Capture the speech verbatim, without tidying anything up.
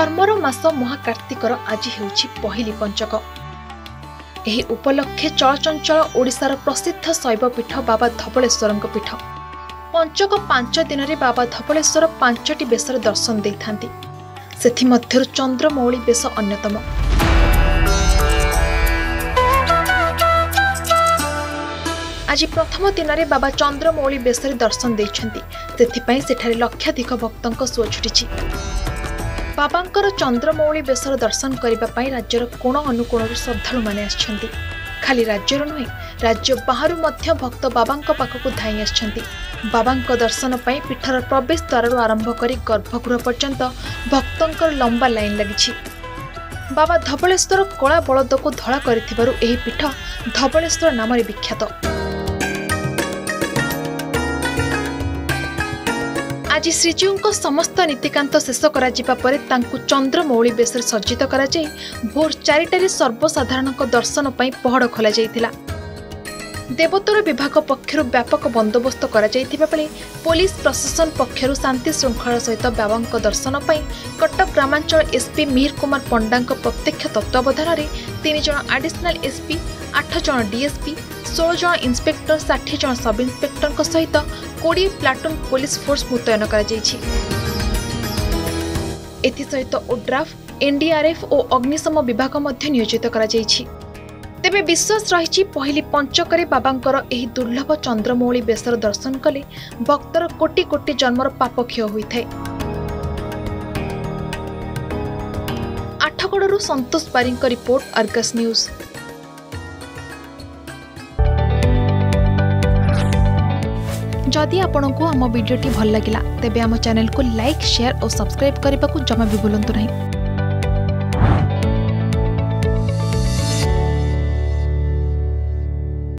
धर्मर मास महाकार्तिकर आज हेउछि पहिली पंचक। एही उपलक्षे चलचंचल ओडिशार प्रसिद्ध शैवपीठ बाबा धवलेश्वर पीठ। पंचक पांच दिन में बाबा धवलेश्वर पांचटी बेशर दर्शन देइथांती। सेथिमध्यरु चंद्रमौली बेश अन्यतम। आज प्रथम दिन में बाबा चंद्रमौली बेशरे दर्शन देइछंती। सेथिपई सेठारे लक्षाधिक भक्तंक सुଅ छुटिछि। बाबांकर चंद्रमौली बेशर दर्शन करने राज्यर कोण अनुकोण श्रद्धालु माने आछंती। खाली राज्यर नुहे राज्य बाहरु मध्य भक्त बाबांक पाखकु धाई आछंती। बाबांक दर्शन पाई पीठर प्रवेश द्वार आरंभ करी गर्भगृह पर्यंत भक्तंकर लंबा लाइन लगी। बाबा धवलेश्वर कला बलद को धड़ा करिथिबारु एही पीठ धवलेश्वर नाम विख्यात। आज श्रीजीव समस्त नीतिकांत शेष करा परे तांकु चंद्रमौली बेशर सज्जित करा जाई भोर चारिटारे सर्वसाधारण दर्शन पाई पहड़ खोला जाइतिला। देवोत्तर विभाग पक्षरु व्यापक बंदोबस्त करा जाइतिबा बेले पुलिस प्रशासन पक्षरु शांति श्रृंखला सहित बाबांक दर्शन पाई कटक ग्रामांचल एसपी मिहिर कुमार पंडांक प्रत्यक्ष तत्वावधान में तीन जन एडिशनल एसपी आठ जन डीएसपी सोलह जन इन्स्पेक्टर षाठी जन सब इन्स्पेक्टर सहित बीस प्लाटून पुलिस फोर्स मुतयन करा जाइछि। एथि सहित ओड्राफ एनडीआरएफ और अग्निशम विभाग मध्य नियोजित करा जाइछि। तेबे विश्वास रही पहली पंचकरे बाबांकर एही दुर्लभ चंद्रमौली बेशर दर्शन कले भक्तर कोटी कोटी जन्मर पाप क्षय होइथाय। आठगड़रू संतोष बारिंक रिपोर्ट, अर्गस न्यूज। जदि आपंक आम भिडी भल लगा तेब आम चैनल को लाइक, शेयर और सब्सक्राइब करने को जमा भी भूलु नहीं।